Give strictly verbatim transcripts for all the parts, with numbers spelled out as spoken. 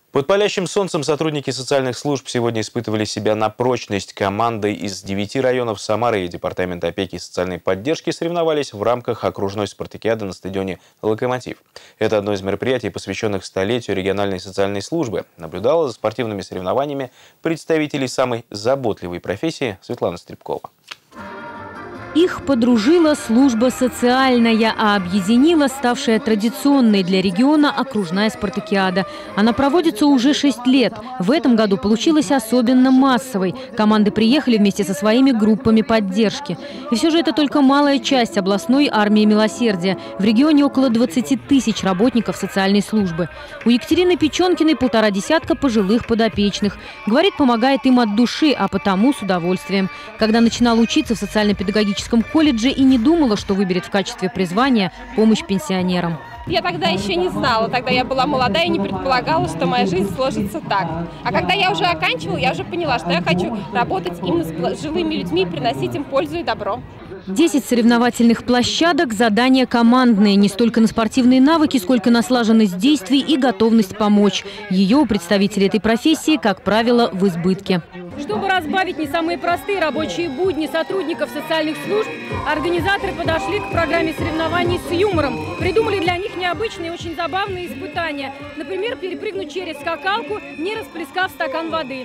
Под палящим солнцем сотрудники социальных служб сегодня испытывали себя на прочность. Команды из девяти районов Самары и Департамента опеки и социальной поддержки соревновались в рамках окружной спартакиады на стадионе «Локомотив». Это одно из мероприятий, посвященных столетию региональной социальной службы. Наблюдала за спортивными соревнованиями представителей самой заботливой профессии Светлана Стрипкова. Их подружила служба социальная, а объединила ставшая традиционной для региона окружная спартакиада. Она проводится уже шесть лет. В этом году получилась особенно массовой. Команды приехали вместе со своими группами поддержки. И все же это только малая часть областной армии милосердия. В регионе около двадцати тысяч работников социальной службы. У Екатерины Печенкиной полтора десятка пожилых подопечных. Говорит, помогает им от души, а потому с удовольствием. Когда начинала учиться в социально-педагогическом колледже и не думала, что выберет в качестве призвания помощь пенсионерам. Я тогда еще не знала, тогда я была молодая и не предполагала, что моя жизнь сложится так. А когда я уже оканчивала, я уже поняла, что я хочу работать именно с жилыми людьми, приносить им пользу и добро. Десять соревновательных площадок, задания командные. Не столько на спортивные навыки, сколько на слаженность действий и готовность помочь. Ее у представителей этой профессии, как правило, в избытке. Чтобы разбавить не самые простые рабочие будни сотрудников социальных служб, организаторы подошли к программе соревнований с юмором. Придумали для них необычные и очень забавные испытания. Например, перепрыгнуть через скакалку, не расплескав стакан воды.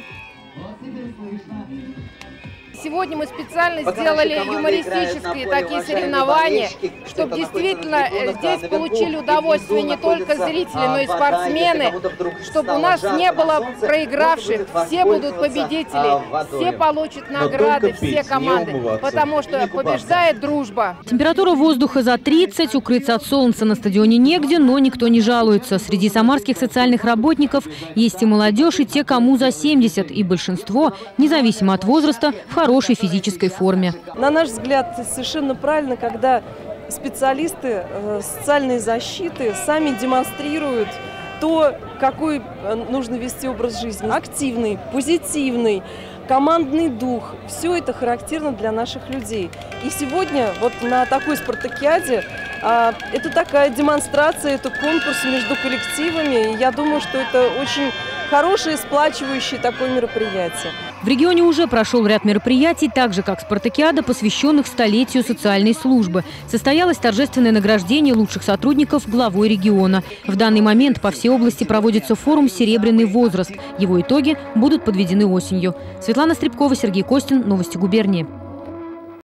Сегодня мы специально сделали юмористические такие соревнования, чтобы действительно здесь получили удовольствие не только зрители, но и спортсмены, чтобы у нас не было проигравших, все будут победители, все получат награды, все команды, потому что побеждает дружба. Температура воздуха за тридцать, укрыться от солнца на стадионе негде, но никто не жалуется. Среди самарских социальных работников есть и молодежь, и те, кому за семьдесят, и большинство, независимо от возраста, в хорошем хорошей физической форме. На наш взгляд, совершенно правильно, когда специалисты социальной защиты сами демонстрируют то, какой нужно вести образ жизни. Активный, позитивный, командный дух. Все это характерно для наших людей. И сегодня вот на такой спартакиаде а, это такая демонстрация, это конкурс между коллективами. И я думаю, что это очень хорошее, сплачивающее такое мероприятие. В регионе уже прошел ряд мероприятий, так же как спартакиада, посвященных столетию социальной службы. Состоялось торжественное награждение лучших сотрудников главой региона. В данный момент по всей области проводится форум «Серебряный возраст». Его итоги будут подведены осенью. Светлана Стрипкова, Сергей Костин. Новости губернии.